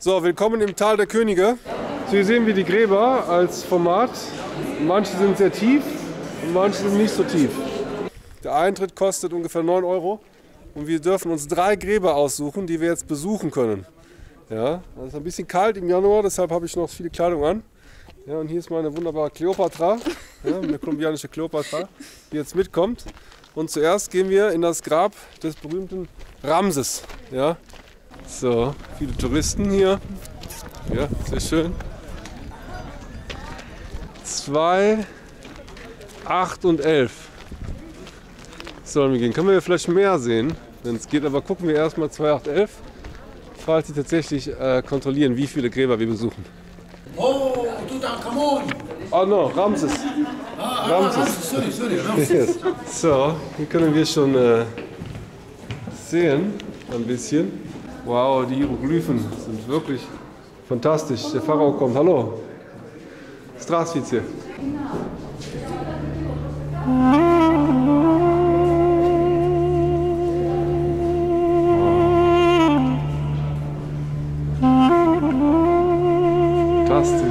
So, willkommen im Tal der Könige. So, hier sehen wir die Gräber als Format. Manche sind sehr tief und manche sind nicht so tief. Der Eintritt kostet ungefähr 9 € und wir dürfen uns 3 Gräber aussuchen, die wir jetzt besuchen können. Ja, es ist ein bisschen kalt im Januar, deshalb habe ich noch viele Kleidung an. Ja, und hier ist meine wunderbare Kleopatra, ja, eine kolumbianische Kleopatra, die jetzt mitkommt. Und zuerst gehen wir in das Grab des berühmten Ramses. Ja. So, viele Touristen hier. Ja, sehr schön. 2, 8 und 11 sollen wir gehen. Können wir vielleicht mehr sehen, wenn es geht, aber gucken wir erstmal 2, 8, 11, falls sie tatsächlich kontrollieren, wie viele Gräber wir besuchen. Oh, Tutankamon! Oh no, Ramses. Ramses. Sorry, Ramses. Yes. So, hier können wir schon sehen, ein bisschen. Wow, die Hieroglyphen sind wirklich fantastisch. Der Pharao kommt. Hallo. Здравствуйте. Fantastisch.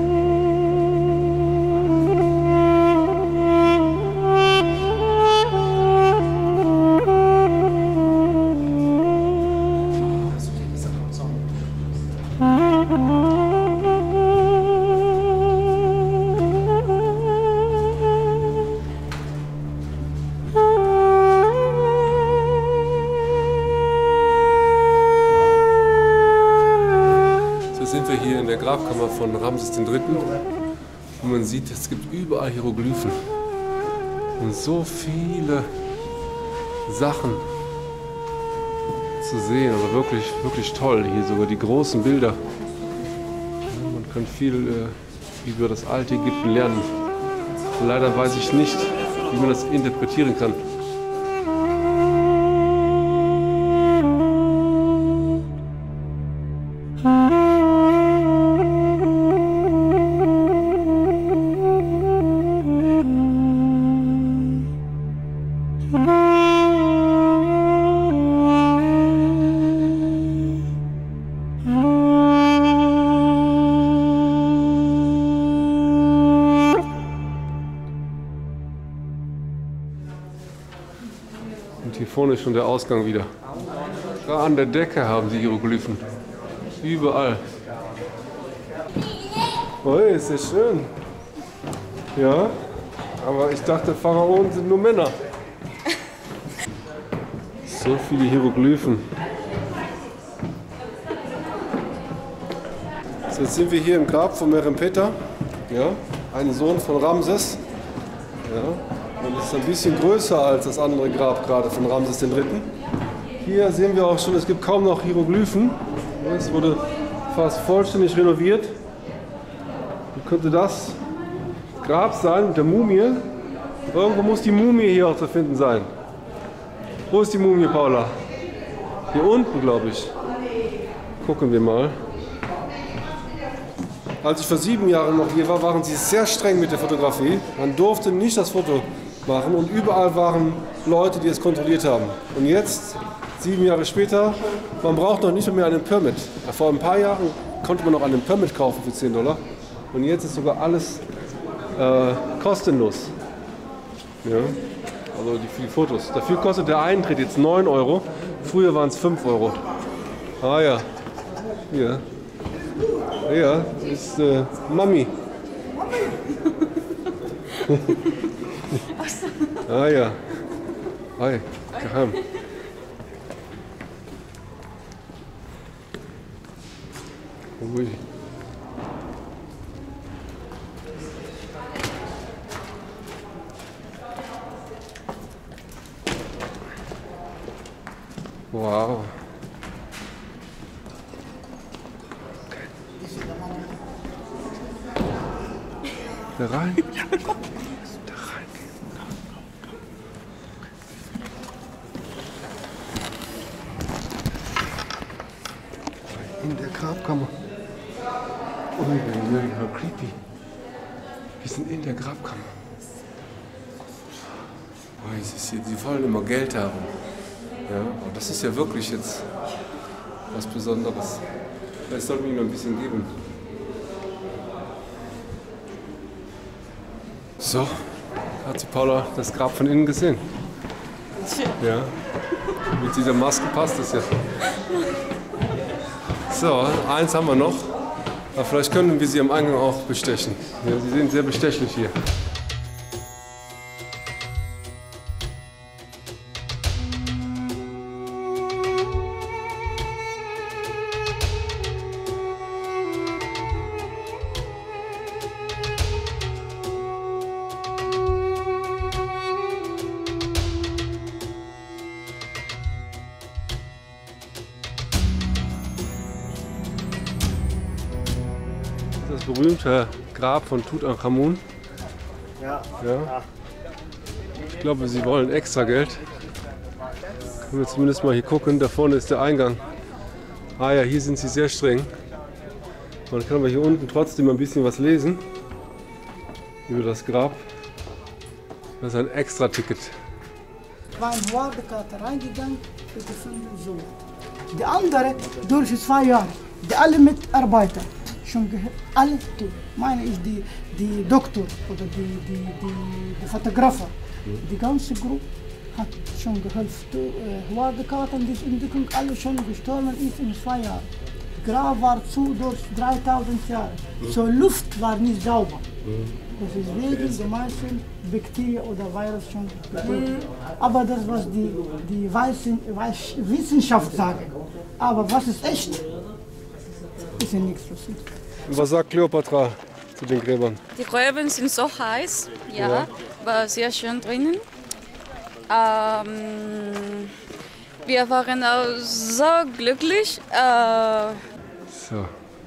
Sind wir hier in der Grabkammer von Ramses III. Und man sieht, es gibt überall Hieroglyphen und so viele Sachen zu sehen, aber wirklich, wirklich toll. Hier sogar die großen Bilder. Ja, man kann viel über das alte Ägypten lernen. Leider weiß ich nicht, wie man das interpretieren kann. Und hier vorne ist schon der Ausgang wieder. Da an der Decke haben sie Hieroglyphen. Überall. Oh, ist ja schön. Ja, aber ich dachte, Pharaonen sind nur Männer. So viele Hieroglyphen. So, jetzt sind wir hier im Grab von Merenptah, ja, ein Sohn von Ramses. Ja. Und es ist ein bisschen größer als das andere Grab gerade von Ramses III. Hier sehen wir auch schon, es gibt kaum noch Hieroglyphen. Es wurde fast vollständig renoviert. Wie könnte das Grab sein mit der Mumie? Irgendwo muss die Mumie hier auch zu finden sein. Wo ist die Mumie, Paula? Hier unten, glaube ich. Gucken wir mal. Als ich vor 7 Jahren noch hier war, waren sie sehr streng mit der Fotografie. Man durfte nicht das Foto machen und überall waren Leute, die es kontrolliert haben. Und jetzt, 7 Jahre später, man braucht noch nicht mehr einen Permit. Vor ein paar Jahren konnte man noch einen Permit kaufen für 10 $. Und jetzt ist sogar alles kostenlos. Ja, also die Fotos. Dafür kostet der Eintritt jetzt 9 €. Früher waren es 5 €. Ah ja, hier. Ja, das ist Mami. Ah ja. Hi, geheim. Ui. Wow. Da rein? Ja, komm. Da rein. In der Grabkammer. Ui, creepy. Wir sind in der Grabkammer. Oh, sie wollen immer Geld haben. Ja, und das ist ja wirklich jetzt was Besonderes. Vielleicht sollten wir ihm noch ein bisschen geben. So, hat sie Paula das Grab von innen gesehen? Ja. Mit dieser Maske passt es ja. So, eins haben wir noch. Aber vielleicht können wir sie am Eingang auch bestechen. Ja, sie sind sehr bestechlich hier. Das berühmte Grab von Tutanchamun. Ja. Ich glaube, sie wollen extra Geld. Können wir zumindest mal hier gucken. Da vorne ist der Eingang. Ah ja, hier sind sie sehr streng. Man kann aber hier unten trotzdem ein bisschen was lesen über das Grab. Das ist ein Extra-Ticket. Ich war in Huardekarte reingegangen, wir gefunden so. Die andere durch 2 Jahre, die alle Mitarbeiter. Schon alle tot. Meine ist die Doktor oder die Fotografer. Die ganze Gruppe hat schon geholfen. Huardekarte, die Entdeckung, alle schon gestorben ist in 2 Jahren. Das Grab war zu durch 3000 Jahre. So Luft war nicht sauber. Deswegen die meisten Bakterien oder Virus schon getötet. Aber das, was die Wissenschaft sagen. Aber was ist echt? Ist ja nichts passiert. Und was sagt Kleopatra zu den Gräbern? Die Gräber sind so heiß, ja, war sehr schön drinnen. Wir waren auch so glücklich. So.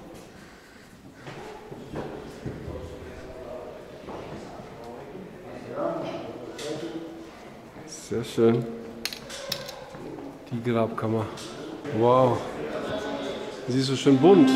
Sehr schön. Die Grabkammer. Wow. Sie ist so schön bunt.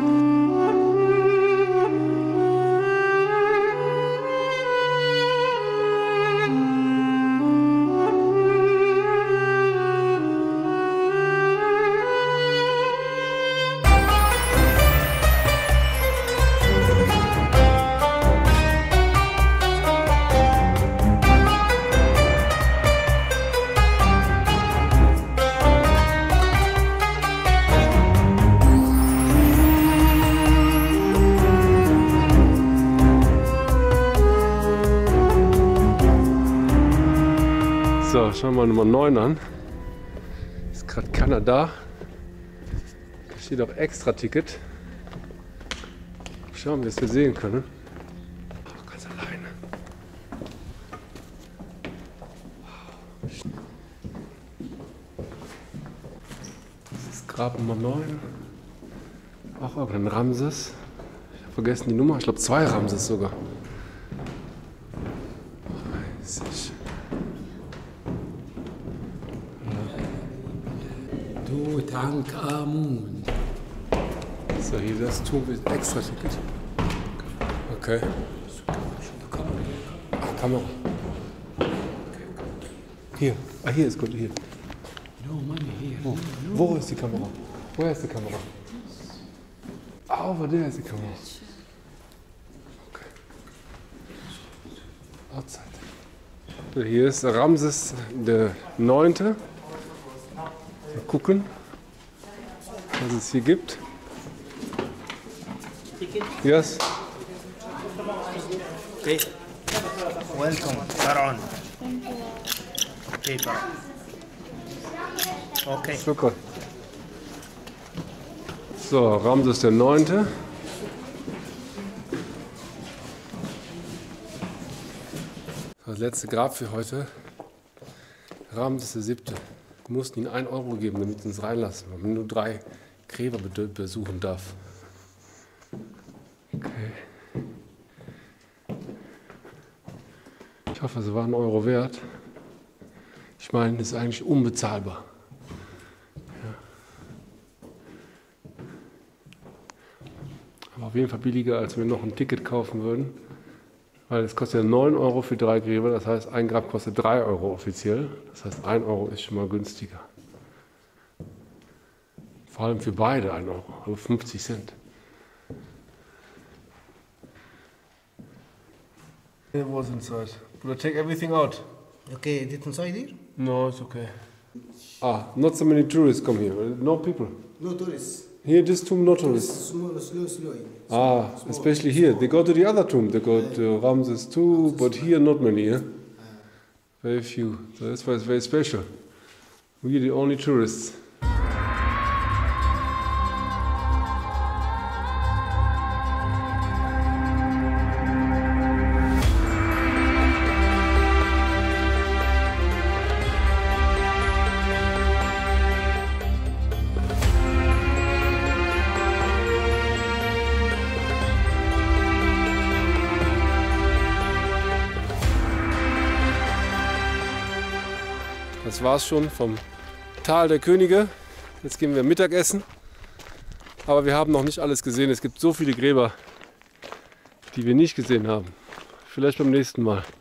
So, schauen wir mal Nummer 9 an. Ist gerade keiner da. Da steht auch Extra-Ticket. Schauen, bis wir sehen können. Oh, ganz alleine. Das ist Grab Nummer 9. Auch irgendein Ramses. Ich habe vergessen die Nummer. Ich glaube 2 Ramses sogar. Tutanchamun. So, hier das Extra-Ticket. Okay. Ach, Kamera. Hier. Ah, hier ist gut. Hier. No money here. Wo ist die Kamera? Woher ist die Kamera? Over there ist die Kamera. Okay. Outside. So, hier ist Ramses der 9. Mal gucken, was es hier gibt. Yes. Okay. Welcome, Pharaoh. Paper. Okay. Super. So, Ramses der 9. Das letzte Grab für heute. Ramses der 7. Wir mussten ihm 1 Euro geben, damit sie uns reinlassen, weil man nur 3 Gräber besuchen darf. Okay. Ich hoffe, sie waren 1 Euro wert. Ich meine, das ist eigentlich unbezahlbar. Ja. Aber auf jeden Fall billiger, als wenn wir noch ein Ticket kaufen würden. Weil es kostet ja 9 Euro für 3 Gräber, das heißt, ein Grab kostet 3 Euro offiziell. Das heißt, 1 Euro ist schon mal günstiger. Vor allem für beide 1 Euro, also 50 Cent. It was inside. But I take everything out. Okay, is it inside here? No, it's okay. Ah, not so many tourists come here. No people. No tourists. Here, this tomb, no tourists. Slow. Ah, especially here. They go to the other tomb. They go to Ramses II, but here not many. Yeah? Very few. So that's why it's very special. We're the only tourists. Das war's schon vom Tal der Könige. Jetzt gehen wir Mittagessen. Aber wir haben noch nicht alles gesehen. Es gibt so viele Gräber, die wir nicht gesehen haben. Vielleicht beim nächsten Mal.